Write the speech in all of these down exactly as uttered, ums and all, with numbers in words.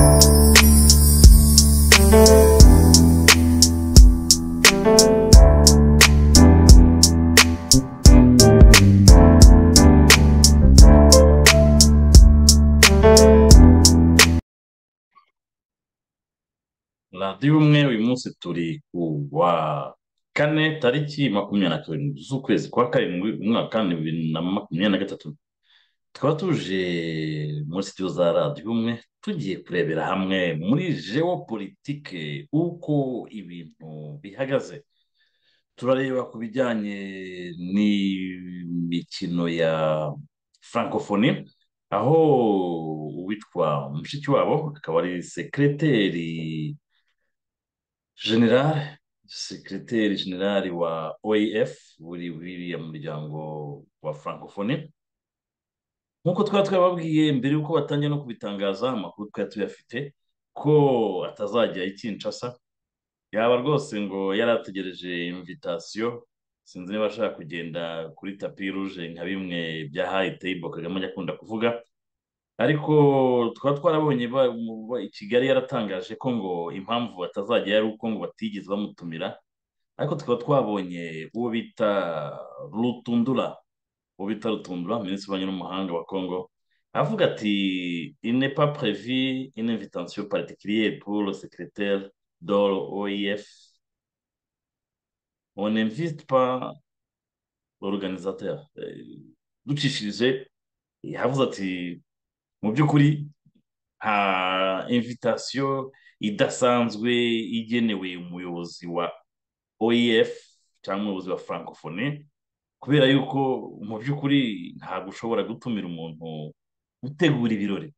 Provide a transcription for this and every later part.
radiyo umwe uyu munsi turi ku wa kane tariki makumyabiri na karindwi z'ukwezi kwa karindwi umwaka wa bibiri na makumyabiri na gatatu. Tukaba tuje muri sitidiyo za radiyo umwe tugiye kurebera hamwe muri geopolitike uko ibintu bihagaze. Turareba ku bijyanye n'imikino ya francophonie, aho uwitwa Mushikiwabo akaba ari sekereteri general sekereteri generali wa O E F buri buriya muryango wa francophonie, nk'uko twaba twababwiye mbere y'uko batangiye no kubitangaza, amakuru twari tuyafite ko atazajya i Kinshasa, yaba rwose ngo yari ategereje invitation. Sinzi niba ashaka kugenda kuri tapi ruje nka bimwe bya hayi table Kagame ajya akunda kuvuga, ariko twaba twarabonye ba- mu- ba- i Kigali yaratangaje ko ngo impamvu batazajya ari uko ngo batigeze bamutumira, ariko tukaba twabonye uwo bita Rutundura uwo bita Rutundura minisitiri w'ububanyi n'amahanga wa Congo avuga ati il n'est pas prévu une invitation particulière pour le secrétaire de l'O I F, on n'invite pas l'organisateur. Eh, ducishije yavuze ati mu by'ukuri nta invitation idasanzwe igenewe umuyobozi wa O E F cyangwa umuyobozi wa francophonie, kubera yuko mu by'ukuri ntabwo ushobora gutumira umuntu utegura ibirori.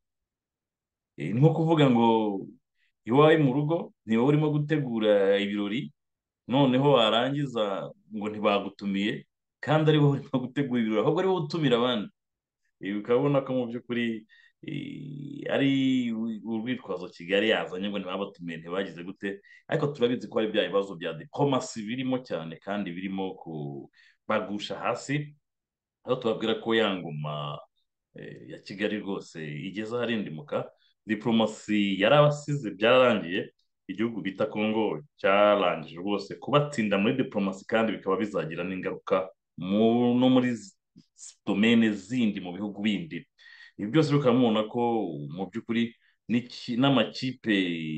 Eh, ni nko kuvuga ngo iwawe mu rugo ni wowe urimo gutegura ibirori, noneho warangiza ngo ntibagutumiye kandi ari wowe urimo gutegura ibirori, ahubwo ari wowe utumira abandi. Eh, ukabona ko mu by'ukuri eh, ari urwitwazo Kigali yazanye ngo ntibabatumiye ntibagize gute, ariko turabizi ko ari bya bibazo bya diplomasi birimo cyane kandi birimo kubagusha hasi, aho tubabwira ko ya ngoma eh, ya Kigali rwose igeze aharindimuka. Diplomasi yarabasize byararangiye, igihugu bita Congo cyarangije rwose kubatsinda muri diplomasi, kandi bikaba bizagira n'ingaruka mu- no muri z- domene zindi mu bihugu bindi. Ibi byose rero ukaba mubona ko mu by'ukuri n'iki- n'amakipe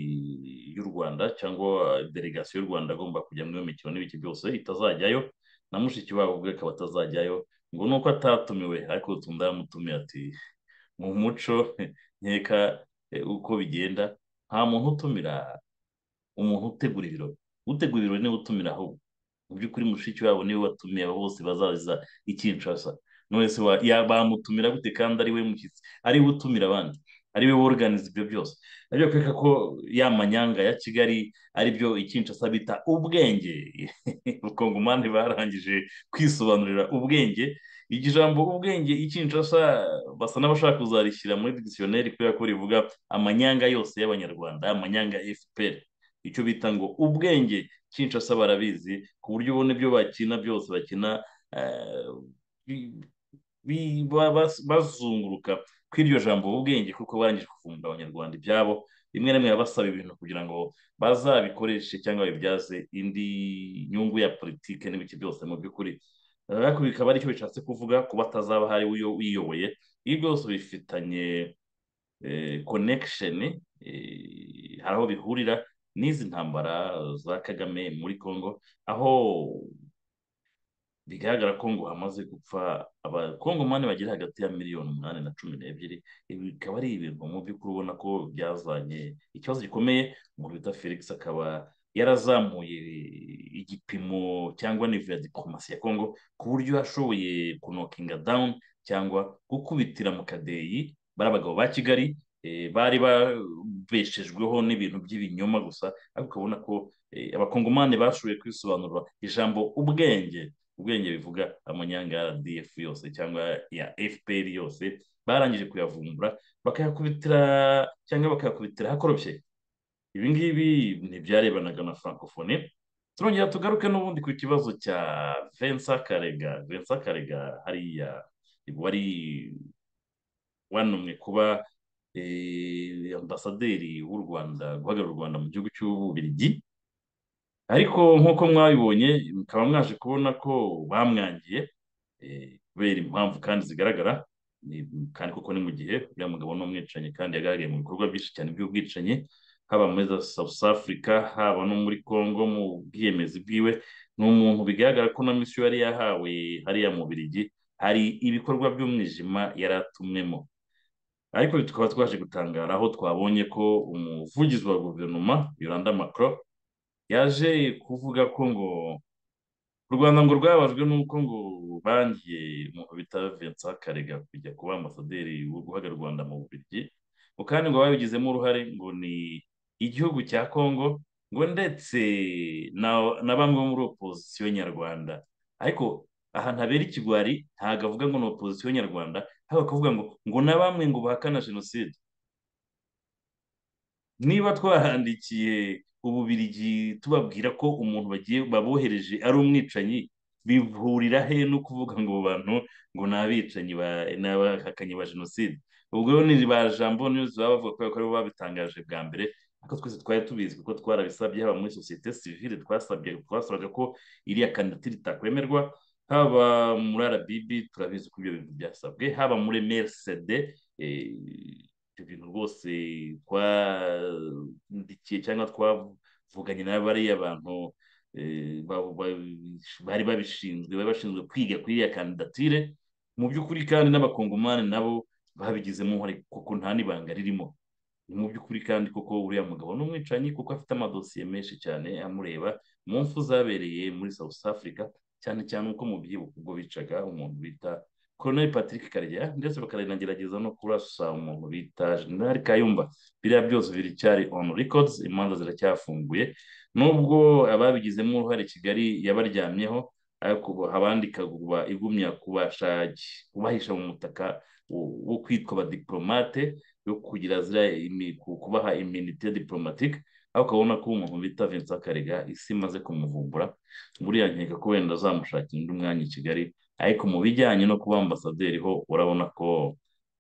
y'u Rwanda cyangwa delegasiyo y'u Rwanda agomba kujya muri iyo mikino n'ibiki byose itazajyayo, na mushiki wabo ubwe akaba atazajyayo, ngo nuko atatumiwe, ariko Rutunda yamutumiye ati mu muco nkeka eh, uko bigenda nta muntu utumira umuntu utegura ibirori. Utegura ibirori niwe utumira, ahubwo mu by'ukuri mushiki wabo niwe watumiye abo bose bazaza i Kinshasa. None se wa- ya- bamutumira gute kandi ari we mushyitsi, ari we utumira abandi, ari we worganiza ibyo byose? Nabyo kwereka ko ya manyanga ya Kigali ari byo i Kinshasa bita ubwenge. Abakongomani barangije kwisobanurira ubwenge. Iryo jambo ubwenge i Kinshasa basa n'abashaka kuzarishyira muri dictionnaire kubera ko rivuga amanyanga yose y'abanyarwanda, amanyanga ya F P R. Icyo bita ngo ubwenge Kinshasa barabizi, ku buryo ubona ibyo bakina byose bakina eh, bi- bi- ba- bas- bazunguruka ku iryo jambo ubwenge, kuko barangije kuvumbura abanyarwanda ibyabo. Rimwe na rimwe baba basaba ibintu kugira ngo bazabikoreshe cyangwa babibyaze indi nyungu ya politike n'ibiki byose mu by'ukuri. Eh, ariko bikaba aricyo bishatse kuvuga kuba atazaba hari uyo wiyoboye. Ibi byose bifitanye eh, connection, eh, hari aho bihurira n'izi ntambara za Kagame muri Congo, aho bigaragara ko ngo hamaze gupfa abakongomani bagera hagati ya miliyoni umunani na cumi n'ebyiri. Ibi bikaba ari ibintu mu by'ukuri ubona ko byazanye ikibazo gikomeye. Umuntu bita Felix akaba yarazamuye igipimo cyangwa nivo ya diplomasi ya Congo, ku buryo yashoboye kunokinga down cyangwa gukubitira mu kadeyi bari abagabo ba Kigali eh, bari babeshejweho n'ibintu by'ibinyoma gusa, ariko ukabona ko eh, abakongomani bashoboye kwisobanura ijambo ubwenge. Ubwenge bivuga amanyanga ya R D F yose cyangwa ya F P R yose, barangije kuyavumbura bakayakubitira cyangwa bakayakubitira hakorofye. Ibi ngibi ntibyarebanaga na francophonie. Turongera tugaruke n'ubundi ku kibazo cya Vincent Karega. Vincent Karega hariya wari wanumwe kuba eh, ambasaderi w'u Rwanda guhagararira u Rwanda mu gihugu cy'Ububiligi, ariko nk'uko mwabibonye mukaba mwaje kubona ko bamwangiye, eh, kubera impamvu kandi zigaragara. Ni- kandi koko ni mu gihe uriya mugabo ni umwicanyi kandi yagaragaye mu bikorwa byinshi cyane by'ubwicanyi, haba muri za South Africa, haba no muri Congo mu bwiyemezi bwiwe. Ni umuntu bigaragara ko na misiyo yari yahawe hariya mu Bubiligi hari ibikorwa by'umwijima yari atumwemo. Ariko tukaba twaje gutangara aho twabonye ko umuvugizi wa guverinoma Yolanda Macron yaje kuvuga ko ngo u Rwanda ngo rwababajwe n'uko ngo bangiye umuntu bita Vincent Karega kujya kuba ambasaderi wo guhagararira u Rwanda mu Bubiligi, ngo kandi ngo babigizemo uruhare ngo ni igihugu cya Congo, ngo ndetse na, na bamwe bo muri opozisiyo nyarwanda. Ariko ahantu habera ikigwari ntabwo avuga ngo ni opozisiyo nyarwanda, ahubwo akavuga ngo ngo na bamwe ngo bahakana jenoside. Niba twarandikiye Ububiligi tubabwira ko umuntu bagiye babohereje ari umwicanyi, bihurira he no kuvuga ngo abo bantu ngo ni abicanyi ba- ni abahakanyi ba jenoside? Ubwo rero ni ba jambo news baba bavuga kubera ko aribo babitangaje bwa mbere, ariko twese twari tubizi kuko twarabisabye, haba muri sosiyete sivile twasabye twasabaga ko iriya kandidatire itakwemerwa, haba muri R B B turabizi ko ibyo bintu byasabwe, haba muri M R C D, eh, ibyo bintu rwose twandikiye cyangwa twavuganye na bariya bantu, eh, ba- ba- bari babishinzwe bari bashinzwe kwiga kuri iriya kandidatire. Mu by'ukuri kandi n'abakongomani nabo babigizemo uruhare kuko nta n'ibanga ririmo. Ni mu by'ukuri kandi koko uriya mugabo ni umwicanyi kuko afite amadosiye menshi cyane amureba mu mfu zabereye muri South Africa, cyane cyane uko mubyibuka ubwo bicaga umuntu bita Colonel Patrick Karegeya, ndetse bakanagerageza no kurasa umuntu bita General Kayumba. Biriya byose biracyari on records, imanza ziracyafunguye, nubwo ababigizemo uruhare Kigali yabaryamyeho, ariko ubu abandi ikaguma igumya kubasha kubahisha mu mutaka wo wo kwitwa abadiplomate, yo kugira ziriya imi- ku- kubaha iminite diplomatique. Aho ukabona ko umuntu bita Vincent Karega isi imaze kumuvumbura, buriya nkeka ko wenda azamushakira undi mwanya i Kigali, ariko mu bijyanye no kuba ambasaderi ho urabona ko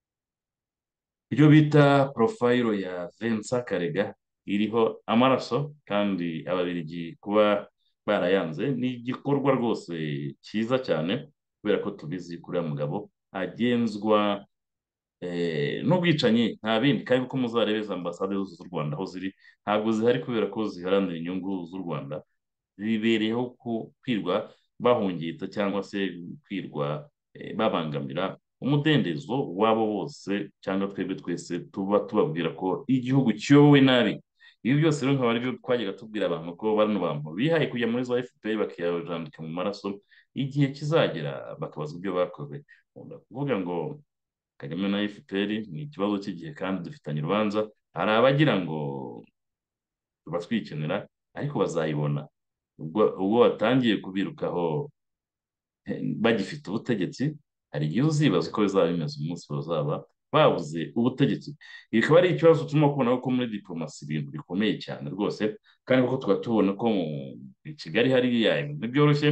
ibyo bita porofayiro ya Vincent Karega iriho amaraso, kandi ababiligi kuba barayanze ni igikorwa rwose cyiza cyane, kubera ko tubizi kuri uriya mugabo agenzwa eh, n'ubwicanyi nta bindi, kandi kuko muzarebe za ambasade zose z'u Rwanda aho ziri ntabwo zihari kubera ko ziharanira inyungu z'u Rwanda, bibereyeho ku- kwirwa bahungita cyangwa se kwirwa eh, babangamira umudendezo wabo bose, cyangwa twebwe twese tuba tubabwira ko igihugu kiyobowe nabi. Ibi byose rero nkaba aribyo twajyaga tubwira abantu ko bano bantu bihaye kujya muri za F P R bakiyandika mu maraso, igihe kizagera bakabazwa ibyo bakoze. Nkunda kuvuga ngo Kagame na F P R ni ikibazo cy'igihe kandi dufitanye urubanza. Hari abagira ngo tubatwikenera, ariko bazayibona ubwo ubwo watangiye kubirukaho, eh, bagifite ubutegetsi. Hari igihe uzibaza uko bizaba bimeze umunsi bazaba babuze ubutegetsi. Ibi bikaba ari ikibazo turimo kubona ko muri diplomasi ibintu bikomeye cyane rwose, kandi kuko tuba tubona ko mu i Kigali hariya ibintu ntibyoroshye.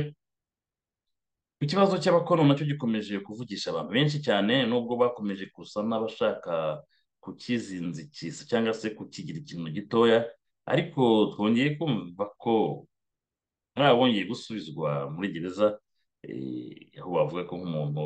Ikibazo cy'abakono nacyo gikomeje kuvugisha abantu benshi cyane, nubwo bakomeje gusa n'abashaka kukizinzikisa cyangwa se kukigira ikintu gitoya, ariko twongeye kumva ko hari abongeye gusubizwa muri gereza, eh, aho bavuga ko nk'umuntu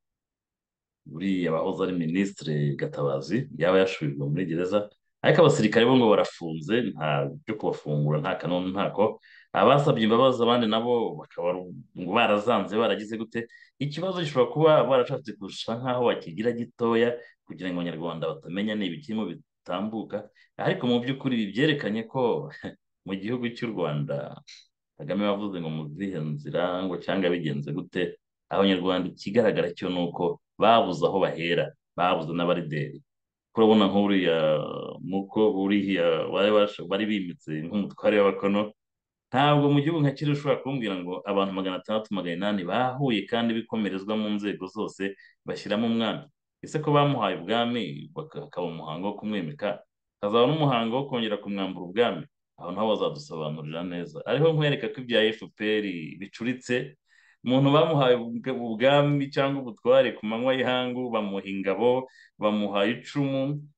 buriya wahoze ari minisitiri Gatabazi yaba yashubijwe muri gereza, ariko abasirikare bo ngo barafunze nta byo kubafungura, nta kanunu ntako. Abasabye imbabazi abandi nabo bakaba ngo barazanze baragize gute. Ikibazo gishobora kuba barashatse kurusha nk'aho bakigira gitoya kugira ngo abanyarwanda batamenya niba ikirimo bitambuka, ariko mu by'ukuri ibi byerekanye ko mu gihugu cy'u Rwanda Kagame wavuze ngo mu zihe nzira ngo cyangwa bigenze gute, abanyarwanda ikigaragara cyo ni uko babuze aho bahera, babuze n'abarideri. Kurabona nk'uriya muko uriya bari bash- bari bimitse nk'umutware w'abakono, ntabwo mu gihugu nka kiriya ushobora kumbwira ngo abantu magana atandatu magana inani bahuye kandi bikomerezwa mu nzego zose bashyiramo umwami. Ese ko bamuhaye ubwami baka- hakaba umuhango wo kumwimika, hazaba n'umuhango wo kongera kumwambura ubwami? Aho naho bazadusobanurira neza, ariho nkwereka ko ibya F P R bicuritse. Umuntu bamuhaye ubwa- ubwami cyangwa ubutware ku manywa y'ihangu, bamuha ingabo, bamuha icumu,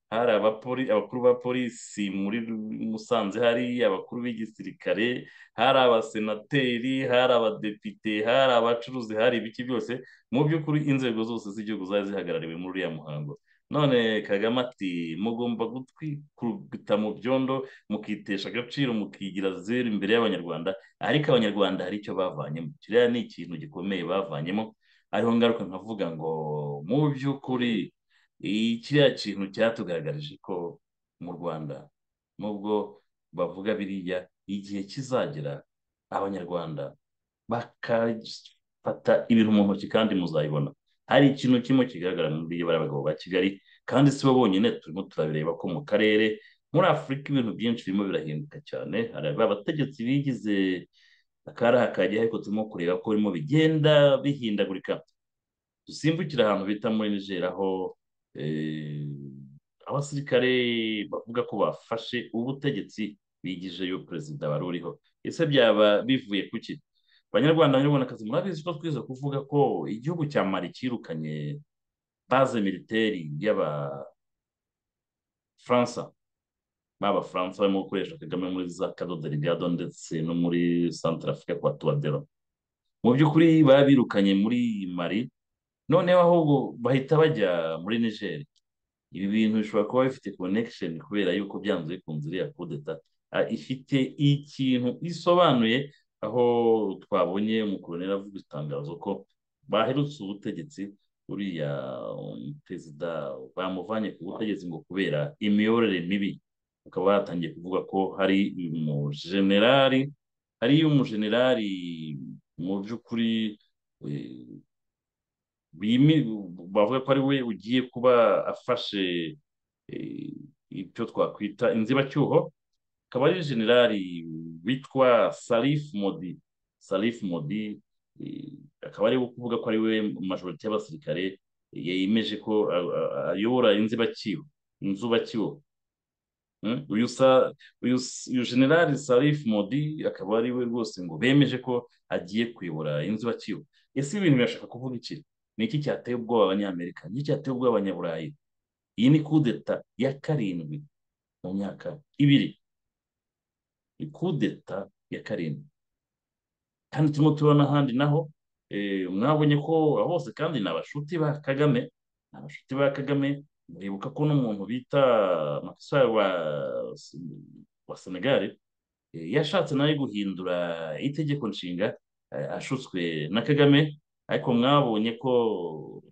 hari abapoli abakuru ba polisi muri Musanze, hari abakuru b'igisirikare, hari abasenateri, hari abadepite, hari abacuruzi, hari ibiki byose. Mu by'ukuri inzego zose z'igihugu zari zihagarariwe muri uriya muhango. None Kagame ati mugomba gutwikubita mu byondo, mukitesha agaciro, mukigira zeru imbere y'abanyarwanda, ariko abanyarwanda hari icyo bavanyemo. Kiriya ni ikintu gikomeye bavanyemo, ariho ngaruka nkavuga ngo mu by'ukuri kiriya kintu cyatugaragarije ko mu Rwanda nubwo bavuga biriya, igihe kizagera abanyarwanda bakafata ibintu mu ntoki kandi muzayibona. Hari ikintu kimwe kigaragara muri bariya bagabo ba Kigali, kandi si bo bonyine, turimo turabireba ko mu karere, muri Afurika ibintu byinshi birimo birahinduka cyane. Hari abategetsi bigize akaraha kajya, ariko turimo kureba ko birimo bigenda bihindagurika. Dusimbukira ahantu bita muri Niger, aho eh, abasirikare bavuga ko bafashe ubutegetsi bigijeyo perezida wari uriho. Ese byaba bivuye ku ki? Banyarwanda banyarwandakazi, murabizi ko twize kuvuga ko igihugu cya Mali cyirukanye base militaire y'Abafaransa. B'Abafaransa barimo gukoresha Kagame muri za Cabo Delgado ndetse no muri Centre Africa kwa Touadéra. Mu by'ukuri babirukanye muri Mali, noneho ahubwo bahita bajya muri Niger. Ibi bintu bishobora kuba bifite connection, kubera yuko byanze bikunze iriya coup d'etat ifite ikintu isobanuye, aho twabonye umukoloneli avuga itangazo ko baherutse ubutegetsi, uriya perezida bamuvanye ku butegetsi ngo kubera imiyoborere mibi. Ukaba batangiye kuvuga ko hari umujenerali hari umujenerali mu by'ukuri bavuga ko ari we ugiye kuba afashe icyo twakwita inzibacyuho. Akaba ari generali witwa Salif Modi. Salif Modi akaba ari kuvuga ko ari we majorite y'abasirikare yemeje ko ayobora inzibacyuho inzubacyuho uyu uyu generali Salif Modi akaba ari we rwose ngo bemeje ko agiye kuyobora inzibacyuho. Ese ibintu birashaka kuvuga iki? Ni iki cyateye ubwoba abanyamerika? Ni iki cyateye ubwoba abanyaburayi? Iyi ni coup d'etat ya karindwi mu myaka ibiri. Ni coup d'etat ya karindwi, kandi turimo tubona ahandi naho. Mwabonye ko hose kandi ni abashuti ba Kagame, ni abashuti ba Kagame. Muribuka ko n'umuntu bita Macky Sall wa wa Senegal yashatse nawe guhindura itegeko nshinga ashutswe na Kagame, ariko mwabonye ko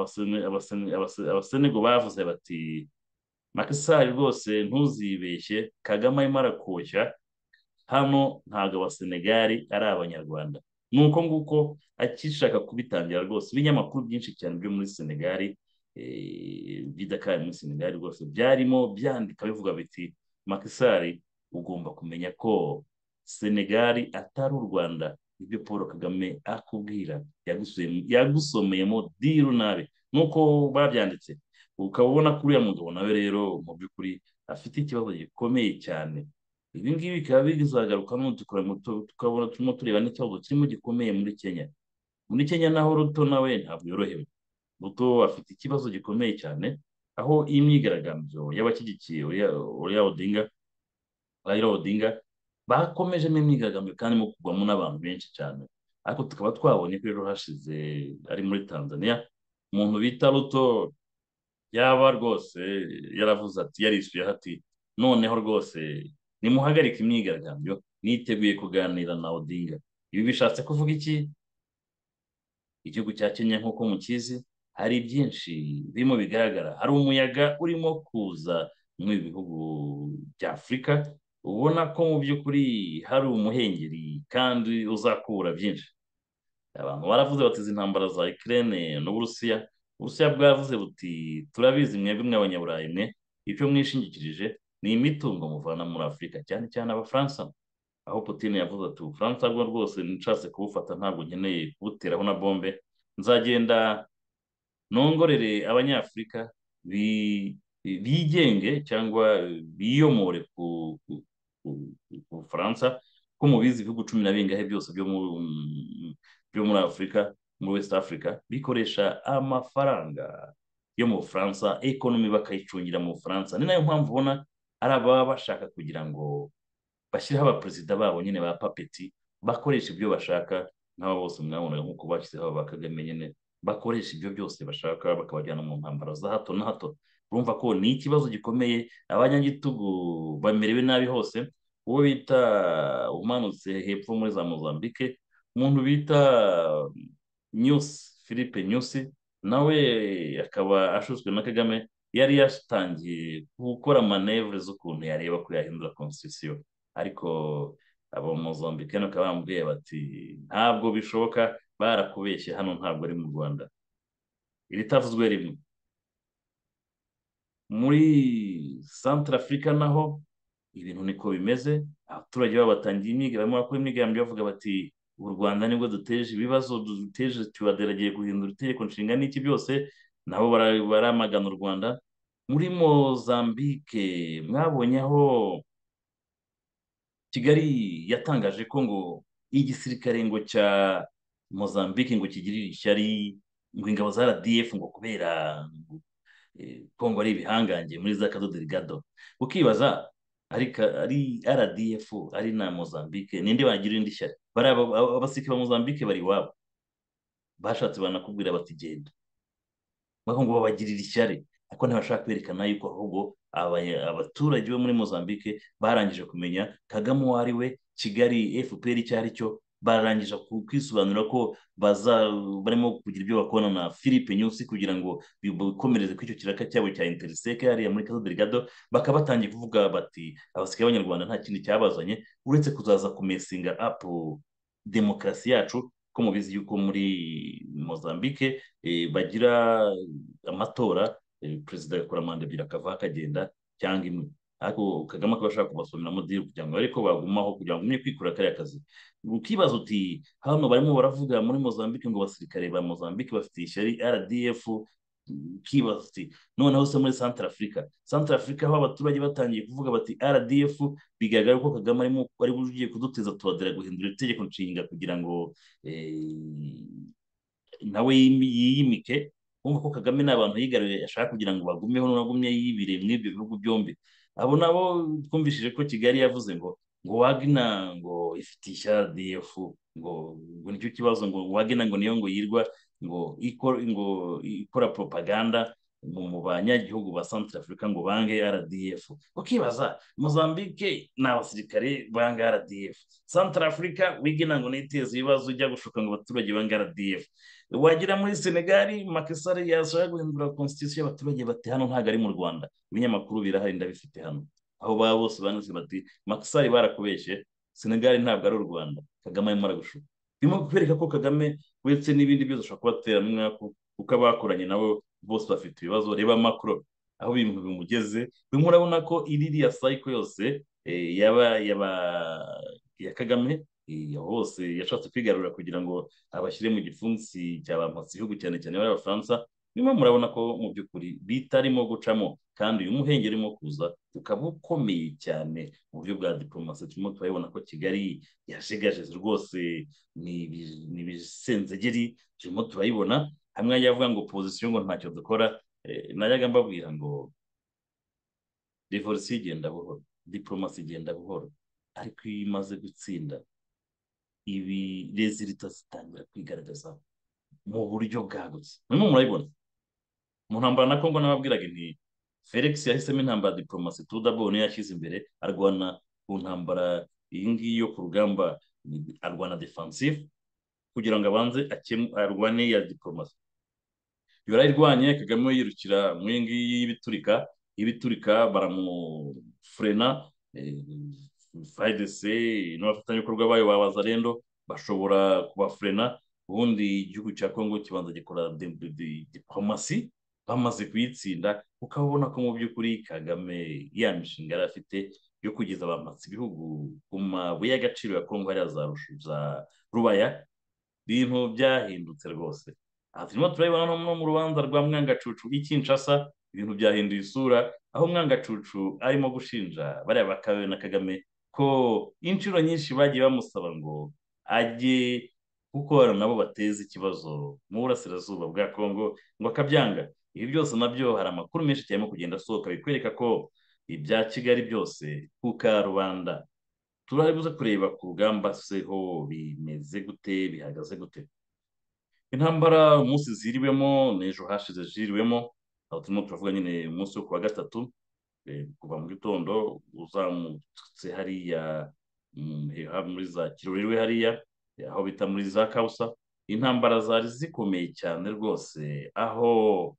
abasenego bavuze bati Macky Sall rwose ntuzibeshye, Kagame arimo arakoshya hano, ntabwo abasenegali ari abanyarwanda. Nuko nguko akishaka kubitangira rwose, ibinyamakuru byinshi cyane byo muri Senegali bidakari muri Senegali rwose byarimo byandika bivuga biti Macky Sall ugomba kumenya ko Senegali atari u Rwanda. Ibyo Paul Kagame akubwira yagusomeyemo diru nabi, nuko babyanditse. Ukaba ubona ko uriya mugabo nawe rero mu by'ukuri afite ikibazo gikomeye cyane. Ibi ngibi bikaba bizagaruka tukabona turimo tureba n'ikibazo kirimo gikomeye muri Kenya. Muri Kenya naho Ruto nawe ntabwo yorohewe. Ruto afite ikibazo gikomeye cyane, aho iyi myigaragambyo y'abashyigikiye Raila Odinga Raila Odinga bakomejemo imyigaragambyo kandi mo kugwamo n'abantu benshi cyane. Ariko tukaba twabonye ko ejo hashize ari muri Tanzania, umuntu bita Ruto yaba rwose yaravuze ati yarishyuye ati noneho rwose nimuhagarike imyigaragambyo, niteguye kuganira na Odinga. Ibi bishatse kuvuga iki? Igihugu cya Kenya nk'uko mukizi hari byinshi birimo bigaragara. Hari umuyaga urimo kuza mu bihugu bya Afurika, ubona ko mu by'ukuri hari umuhengeri kandi uzakura byinshi. Abantu baravuze bati izi ntambara za Ukraine n'Uburusiya, Uburusiya bwavuze buti turabizi mwebwe mw'abanyaburayi mwe, icyo mwishingikirije ni imitungo muvana muri Afurika, cyane cyane Abafaransa. Aho Putin yavuze ati Ubufaransa bwo rwose nshatse kubufata ntabwo nkeneye kubuteraho na bombe, nzagenda nongorere Abanyafurika bigenge cyangwa biyomore ku Bufaransa. Ko mubizi ibihugu cumi na bingahe byose byo muri Afurika, muri West Africa, bikoresha amafaranga yo mu Bufaransa, ekonomi bakayicungira mu Bufaransa. Ni nayo mpamvu ubona ari ababa bashaka kugira ngo bashyiraho abaperezida babo nyine ba papeti, bakoresha ibyo bashaka, nk'aba bose mwabonaga nk'uko bashyizeho ba Kagame nyine, bakoresha ibyo byose bashaka bakabajyana mu ntambara za hato na hato. Urumva ko ni ikibazo gikomeye, abanyagitugu bamerewe nabi hose. Uwo bita umanutse hepfo muri za Mozambique, umuntu bita Nyusi, Philippe Nyusi, nawe akaba ashutswe na Kagame, yari yatangiye gukora manevure z'ukuntu yareba ko yahindura constitution, ariko abo Mozambique bakaba bambwiye bati ntabwo bishoboka, barakubeshye, hano ntabwo ari mu Rwanda. Iritavuzwe rimwe. Muri Centre Africa naho ibintu niko bimeze, abaturage babo batangiye imyiga, barimo bakora imyigaragambyo bavuga bati u Rwanda nibwo duteje ibibazo, duteje tubaderagiye guhindura itegeko nshinga n'iki byose, nabo bara- baramagana u Rwanda. Muri Mozambique mwabonye aho Kigali yatangaje ko ngo igisirikare ngo cya Mozambique ngo kigirira ishyari ngo ingabo za R D F ngo kubera ngo, eh, ko ngo ari ibihangange muri za Cabo Delgado. Ukibaza ari ka- ari R D F ari na Mozambique, ninde wagira indi shyari? Bari aba- aba- abasirikare ba Mozambique bari iwabo, bashatse banakubwira bati genda, bavuga ngo babagirira ishyari, ariko ntibashaka kwerekana yuko ahubwo aba- abaturage bo muri Mozambique barangije kumenya Kagame uwo ari we, Kigali F P R icyo ari cyo, barangije ku- kwisobanura ko baza barimo kugira ibyo bakorana na Philippe Nyusi kugira ngo bikomereze kuri icyo kiraka cyabo cya Intersec hariya muri Cabo Delgado. Bakaba batangiye kuvuga bati abasirikare b'Abanyarwanda nta kindi cyabazanye uretse kuzaza kumesinga up demokarasi yacu, ko mubizi yuko muri Mozambique eh, bagira amatora, eh, perezida agakora manda ebyiri akavaho akagenda cyangwa imwe, ariko Kagame akaba ashaka kubasomeramo diri kugira ngo ariko bagumaho kugira ngo umwe kwikura kariya kazi. Ukibaza uti hano barimo baravuga muri Mozambique ngo abasirikare ba Mozambique bafite ishyari R D F, ukibaza uti noneho se muri Centre Africa, Centre Africa aho abaturage batangiye kuvuga bati R D F, bigaragara ko Kagame arimo ari ugiye kuduteza tuwadera guhindura itegeko nshinga kugira ngo eh, nawe yimi- yiyimike. Wumva ko Kagame ni abantu yigaruriye ashaka kugira ngo bagumeho n'agumye yibire muri ibyo bihugu byombi. Abo nabo twumvishije ko Kigali yavuze ngo ngo Wagner ngo ifite ishyara R D F, ngo ngo nicyo kibazo, ngo Wagner ngo niyo ngo yirwa ngo ikora ngo ikora propaganda mu mu banyagihugu ba Centre Africa ngo bange R D F. Ukibaza Mozambique ni abasirikare banga R D F, Centre Africa wigina ngo niteze ibibazo ujya gushuka ngo abaturage banga R D F. Wagira muri Senegal Macky Sall yashaka guhindura constitution y'abaturage bati hano ntabwo ari mu Rwanda. Ibinyamakuru birahari ndabifite hano, aho baba bose banditse bati Macky Sall barakubeshye, Senegal ntabwo ari u Rwanda, Kagame arimo aragushuka. Birimo kwereka ko Kagame uretse n'ibindi byose ashobora kubatera n'umwaku, kuko abakoranye nabo bose bafite ibibazo. Reba Macron aho ibintu bimugeze, bimwe urabona ko iriya cycle yose eh, yaba yaba ya Kagame eh, hose yashatse kwigarurira kugira ngo abashyire mu gipfunsi cya bampatse ibihugu cyane cyane b'Abafaransa. Bimwe murabona ko mu by'ukuri bitarimo gucamo, kandi uyu muhengeri urimo kuza ukaba ukomeye cyane mu buryo bwa diplomasi. Turimo turabibona ko Kigali yajegajeze rwose, ni ibi- ni ibisenzegeri turimo turayibona. Hamwe ajya avuga ngo opposition ngo ntacyo dukora, eh, najyaga mbabwira ngo revolution igenda buhoro, diplomasi igenda buhoro, ariko iyo imaze gutsinda ibi resulta zitangira kwigaragaza mu buryo bwagutse. Murimo murabibona mu ntambara na Congo, nababwiraga nti Felix yahisemo intambara ya diplomasi tout d'abord, niyo yashyize imbere, arwana ku ntambara iyi ngiyi yo ku rugamba, ni- arwana defensive kugira ngo abanze akemu- arwane ya diplomasi. Yarayirwanye, Kagame we yirukira mu iyi ngiyi y'ibiturika, ibiturika baramufurena, eh, F A R D C n'abafatanyabikorwa bayo ba Wazalendo bashobora kubafurena, ubundi igihugu cya Congo kibanza gikora di- di- di- diplomasi. Bamaze kuyitsinda ukabona ko mu by'ukuri Kagame ya mishinga yari afite yo kugeza abamatsi ibihugu ku mabuye y'agaciro ya Congo hariya za Rushu za Rubaya, ibintu byahindutse rwose. Aha turimo turabibona no mu rubanza rwa Mwangacucu i Kinshasa, ibintu byahinduye isura, aho Mwangacucu arimo gushinja bariya bakabe na Kagame ko inshuro nyinshi bagiye bamusaba ngo ajye kuko nabo bateza ikibazo mu burasirazuba bwa Congo, ngo akabyanga. ibi byose nabyo hari amakuru menshi cyane arimo kugenda asohoka bikwereka ko ibya Kigali byose ku karubanda turari buze kureba ku rugamba se ho bimeze gute bihagaze gute. Intambara umunsi ziriwemo n'ejo hashize ziriwemo, aho turimo turavuga nyine umunsi wo ku wa gatatu, eh, kuva mu gitondo uzamutse hariya mm, ha- muri za Kirorerwe hariya, eh, aho bita muri za Kausa, intambara zari zikomeye cyane rwose, aho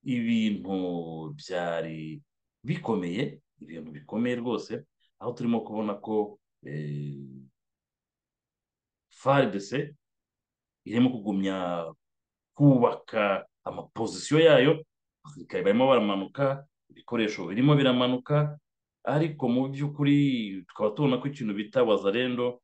ibintu byari bikomeye, ibintu bikomeye rwose, aho turimo kubona ko eh, F A R D C irimo kugumya kubaka amapozisiyo yayo, abasirikare barimo baramanuka, ibikoresho birimo biramanuka, ariko mu by'ukuri tukaba tubona ko ikintu bita wazarendo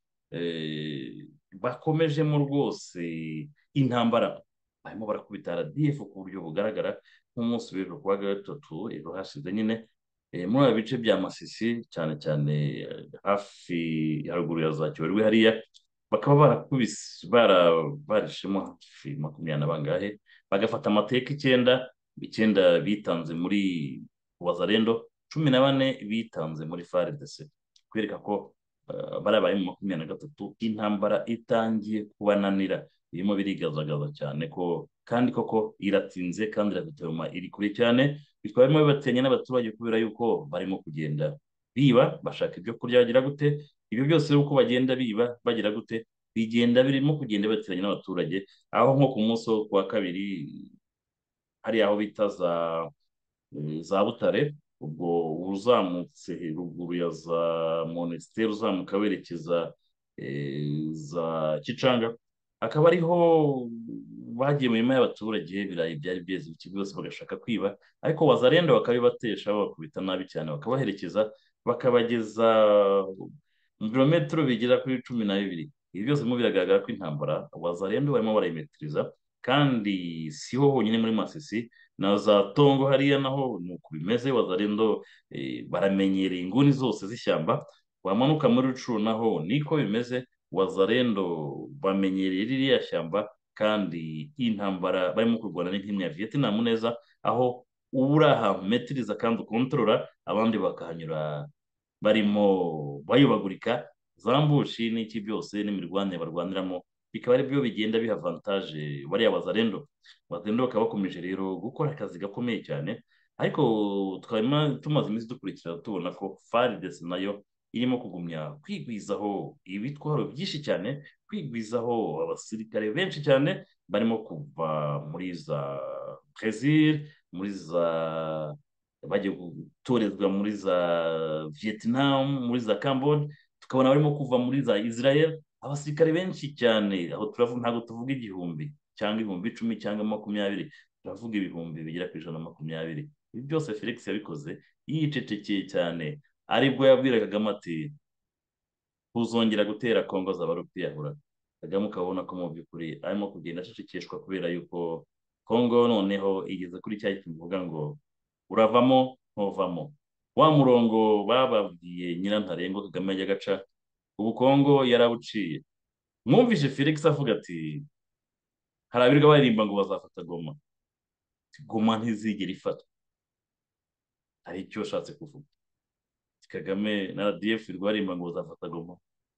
eh, bakomejemo rwose intambara, barimo barakubita R D F ku buryo bugaragara, nk'umunsi w'ejo kuwa gatatu ejo hashize nyine, eh, muri aba bice bya Masisi cyane cyane, eh, hafi haruguru ya za Kiwerwe hariya, bakaba barakubise bara barishemo hafi makumyabiri na bangahe, bagafata amateka icyenda, icyenda bitanze muri wazarendo, cumi na bane bitanze muri F A R D C, kwereka ko uh, barabaye mu makumyabiri na gatatu intambara itangiye kubananira, irimo birigazagaza cyane ko kandi koko iratinze kandi iratuma iri kure cyane, bikaba birimo bibatenya n'abaturage kubera yuko barimo kugenda biba bashaka ibyo kurya bagira gute, ibyo byose uko bagenda biba bagira gute bigenda birimo kugenda bateranya n'abaturage, aho nko ku munsi wo ku wa kabiri hariya aho bita za eh, za Butare, ubwo uzamutse ruguru ya za Monastir uzamuka werekeza eh, za Kicanga, akaba ariho bagiye mu mirima y'abaturage, ibirayi byari byeze ibiki byose bagashaka kwiba, ariko wazarenda bakabibatesha babakubita nabi cyane, bakabaherekeza bakabageza mu birometero bigera kuri cumi na bibiri. Ibi byose birimo biragaragara ko intambara wazarendo barimo barayimetiriza, kandi siho honyine muri Masisi na za Tongo hariya naho ni uko bimeze, wazarendo eh, baramenyereye inguni zose z'ishyamba, wamanuka muri Rucuru naho niko bimeze, wazarendo bamenyereye ririya shyamba, kandi intambara barimo kurwana ni nk'imwe ya Vietnam neza, aho uba uri ahantu metiriza kandi ukontorora, abandi bakahanyura barimo bayobagurika, za mbushi n'iki byose n'imirwanire barwaniramo, bikaba ari byo bigenda biha avantage bariya wazarendo. Wazarendo bakaba bakomeje rero gukora akazi gakomeye cyane, ariko twari tumaze iminsi dukurikira tubona ko F A R D C nayo irimo kugumya kwigwizaho ibitwaro byinshi cyane, kwigwizaho abasirikare benshi cyane barimo kuva muri za Brazil, muri za bagiye gutorezwa muri za Vietnam, muri za Cambodia, tukabona barimo kuva muri za Israel, abasirikare benshi cyane, aho turavuga ntabwo tuvuga igihumbi cyangwa ibihumbi icumi cyangwa makumyabiri, turavuga ibihumbi bigera ku ijana na makumyabiri. Ibi byose Felix yabikoze yicecekeye cyane, aribwo yabwira Kagame ati uzongera gutera Kongo zaba ari ukwiyahura. Kagame ukabona ko mu by'ukuri arimo kugenda acecekeshwa kubera yuko Kongo noneho igeze kuri cya kintu kivuga ngo uravamo ntuvamo, wa murongo bababwiye Nyirantarengwa Kagame yajya agaca, ubu Kongo yarawuciye. Mwumvise Felix avuga ati hari abirirwa baririmba ngo bazafata Goma, Goma ntizigera ifatwa, hari icyo ashatse kuvuga. Kagame na R D F rwarimba ngo bazafata Goma,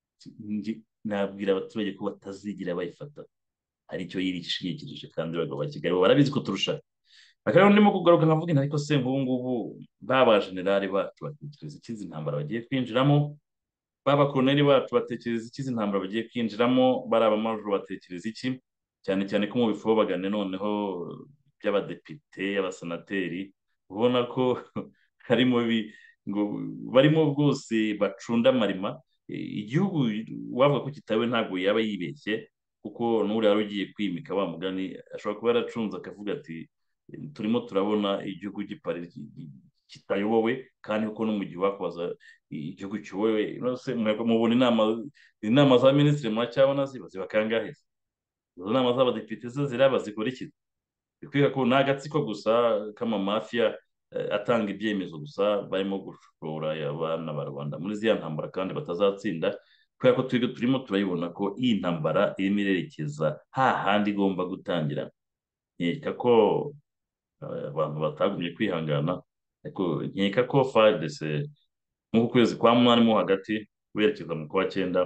nabwira abaturage ko batazigira bayifata, hari icyo yirishingikirije, kandi bagabo ba Kigali bo barabizi ko turusha. Akaba ndimo kugaruka nkavuga ariko se nk'ubu ngubu baba generali bacu batekereza iki izi ntambara bagiye kwinjiramo, baba koloneli bacu batekereza iki izi ntambara bagiye kwinjiramo, bari abamajoro batekereza iki, cyane cyane ko mu bifobagane noneho by'abadepite abasenateri ubona ko harimo ngo barimo bwose bacunda amarima. Igihugu wavuga ko kitawe ntabwo yaba yibeshye, kuko n'uri wari ugiye kwimika wa mugani ashobora kuba yaracunze akavuga ati turimo turabona igihugu gipari kitayobowe, kandi kuko no mu gihe wakubaza igihugu kiyobowe mubona inama inama za minisitiri muracyabona ziba ziba kangahe? Izo nama z'abadepite zo ziraba zikora iki? bikwiye ko ni agatsiko gusa k'amamafiya atanga ibyemezo gusa, barimo gushora abana ba Rwanda muri ziriya ntambara kandi batazatsinda, kubera ko twebwe turimo turayibona ko iyi ntambara irimo irerekeza hahandi igomba gutangira. Nkeka ko eh, abantu batagumye kwihangana, ariko nkeka ko FARDC nk'uku kwezi kwa munani mo hagati werekeza mu kwa cyenda,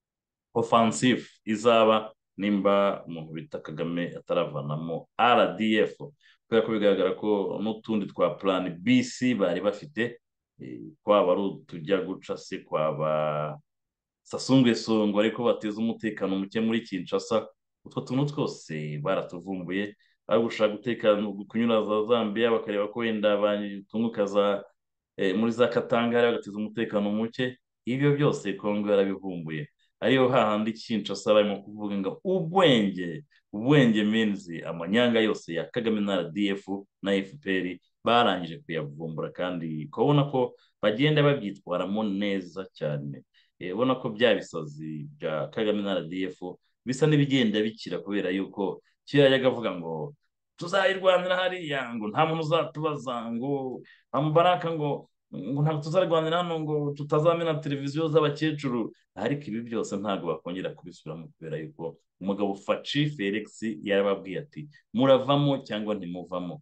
offensive izaba nimba umuntu bita Kagame ataravanamo R D F, kubera ko bigaragara ko n'utundi twa plan B C bari bafite, eh, kwaba ari utujya guca se, kwaba sasungwesongo ariko bateza umutekano muke muri Kinshasa. Utwo tuntu twose baratuvumbuye, ari gushaka gutekana kunyura za Zambia bakareba ko wenda batunguka za eh, muri za Katanga hariya bagateza umutekano muke. Ibyo byose Kongo yarabivumbuye, ariyo hahandi Kinshasa barimo kuvuga ngo ubwenge ubwenge menzi amanyanga yose ya Kagame na R D F na F P R barangije kuyavumbura, kandi ukabona ko bagenda babyitwaramo neza cyane. Eh, ubona ko bya bisazi bya Kagame na R D F bisa n'ibigenda bikira, kubera yuko kera yajyaga avuga ngo tuzayirwanira hariya, ngo nta muntu uzatubaza, ngo amubaraka ngo ngo ntabwo tuzarwanira hano, ngo tutazamena televiziyo z'abakecuru. Ariko ibi byose ntabwo bakongera kubisubiramo, kubera yuko umugabo Faci Felix yarababwiye ati muravamo cyangwa ntimuvamo.